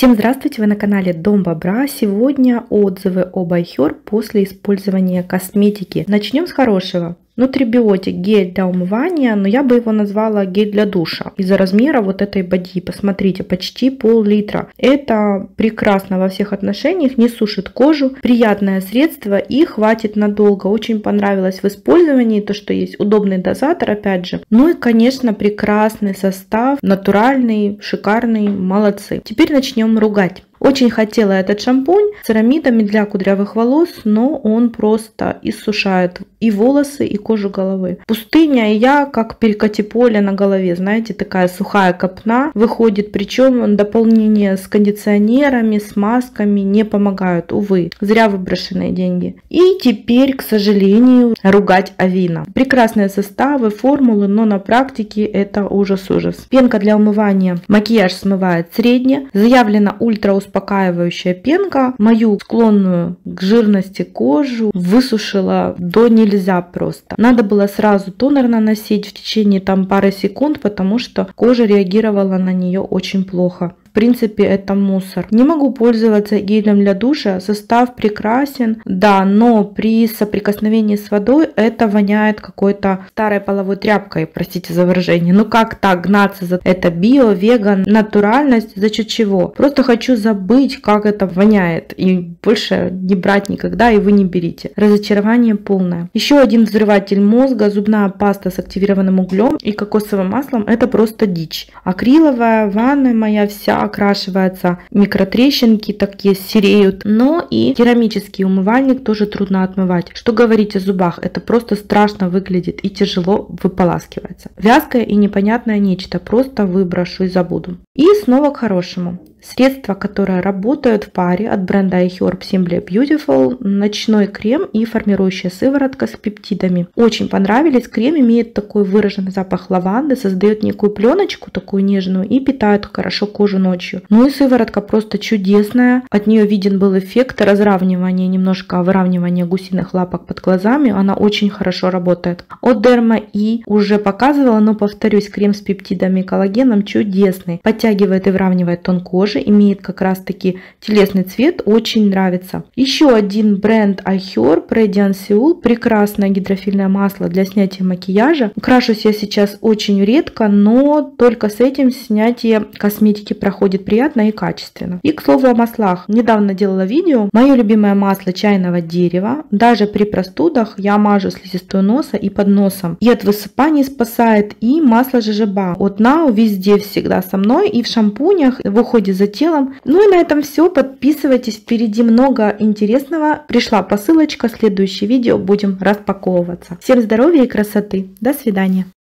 Всем здравствуйте, вы на канале Дом Бобра. Сегодня отзывы об iHerb после использования косметики. Начнем с хорошего. Нутрибиотик гель для умывания, но я бы его назвала гель для душа из-за размера вот этой боди. Посмотрите, почти пол-литра. Это прекрасно во всех отношениях, не сушит кожу, приятное средство и хватит надолго. Очень понравилось в использовании то, что есть удобный дозатор, опять же. Ну и, конечно, прекрасный состав, натуральный, шикарный, молодцы. Теперь начнем ругать. Очень хотела этот шампунь с церамидами для кудрявых волос, но он просто иссушает и волосы, и кожу головы. Пустыня, и я как перекати поле на голове, знаете, такая сухая копна выходит, причем дополнение с кондиционерами, с масками не помогают, увы, зря выброшенные деньги. И теперь, к сожалению, ругать Avena. Прекрасные составы, формулы, но на практике это ужас-ужас. Пенка для умывания, макияж смывает средне, заявлена успокаивающая пенка, мою склонную к жирности кожу высушила до нельзя просто. Надо было сразу тонер наносить в течение пары секунд, потому что кожа реагировала на нее очень плохо. В принципе, это мусор. Не могу пользоваться гелем для душа. Состав прекрасен, да, но при соприкосновении с водой это воняет какой-то старой половой тряпкой, простите за выражение. Ну как так гнаться за это био, веган, натуральность, за счет чего? Просто хочу забыть, как это воняет, и больше не брать никогда, и вы не берите. Разочарование полное. Еще один взрыватель мозга, зубная паста с активированным углем и кокосовым маслом, это просто дичь. Акриловая ванна моя вся окрашивается, микротрещинки такие сереют, но и керамический умывальник тоже трудно отмывать. Что говорить о зубах, это просто страшно выглядит и тяжело выполаскивается. Вязкое и непонятное нечто, просто выброшу и забуду. И снова к хорошему. Средства, которые работают в паре от бренда iHerb Simply Beautiful, ночной крем и формирующая сыворотка с пептидами. Очень понравились. Крем имеет такой выраженный запах лаванды, создает некую пленочку такую нежную и питает хорошо кожу ночью. Ну и сыворотка просто чудесная. От нее виден был эффект разравнивания, немножко выравнивания гусиных лапок под глазами. Она очень хорошо работает. От Derma E уже показывала, но повторюсь, крем с пептидами и коллагеном чудесный. Подтягивает и выравнивает тон кожи. Имеет как раз таки телесный цвет, очень нравится. Еще один бренд iHerb Radiant Seoul, прекрасное гидрофильное масло для снятия макияжа. Крашусь я сейчас очень редко, но только с этим снятие косметики проходит приятно и качественно. И к слову о маслах, недавно делала видео, мое любимое масло чайного дерева, даже при простудах я мажу слизистую носа и под носом, и от высыпаний спасает, и масло жожоба от Now везде всегда со мной, и в шампунях, в уходе за телом. Ну и на этом все. Подписывайтесь, впереди много интересного. Пришла посылочка, следующее видео будем распаковываться. Всем здоровья и красоты. До свидания.